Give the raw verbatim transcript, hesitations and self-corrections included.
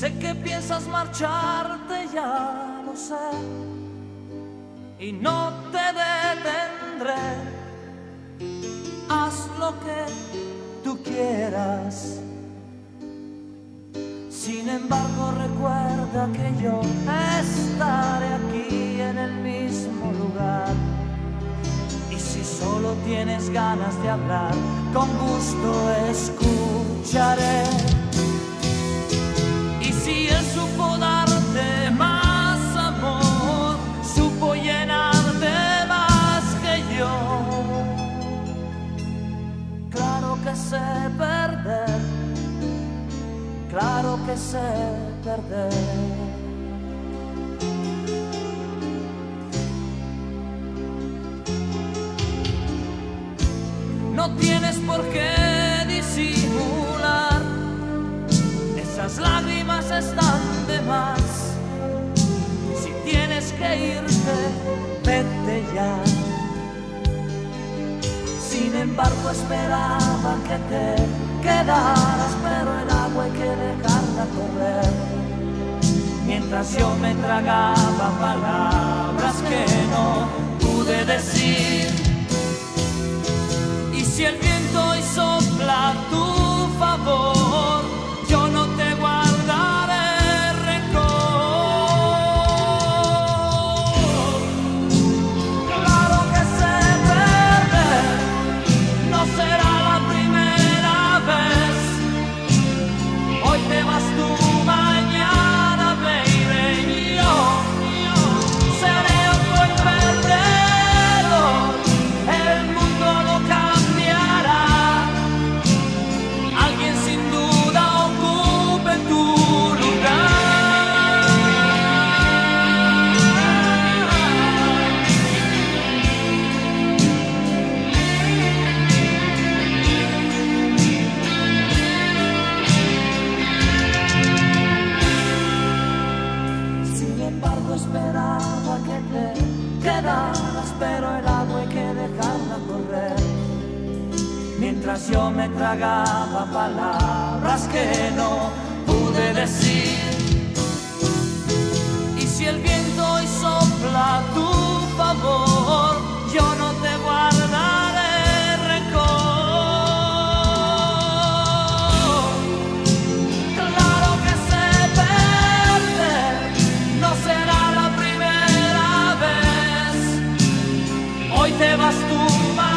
Sé que piensas marcharte, ya lo sé, y no te detendré. Haz lo que tú quieras. Sin embargo, recuerda que yo estaré aquí en el mismo lugar. Y si solo tienes ganas de hablar, con gusto escucharé. Y si él supo darte más amor, supo llenarte más que yo. Claro que sé perder, claro que sé perder. No tienes por qué disimular, esas lágrimas están de más. Si tienes que irte, vete ya. Sin embargo, esperaba que te quedaras, pero el agua hay que dejarla correr. Mientras yo me tragaba palabras que no pude decir. Y si el viento hoy sopla a tu favor, yo no te guardaré rencor. Claro que sé perder, no será la primera vez. Hoy te vas tú, mañana baby, yo, yo seré otro el perdedor. El mundo lo cambiará, alguien sin duda ocupe tu lugar. Sin embargo, esperaba que te quedaras, pero el agua hay que dejarla correr. Mientras yo me tragaba palabras que no pude decir. Y si el viento hoy sopla a tu favor, yo no te guardaré rencor. Claro que sé perder, no será la primera vez. Hoy te vas tú,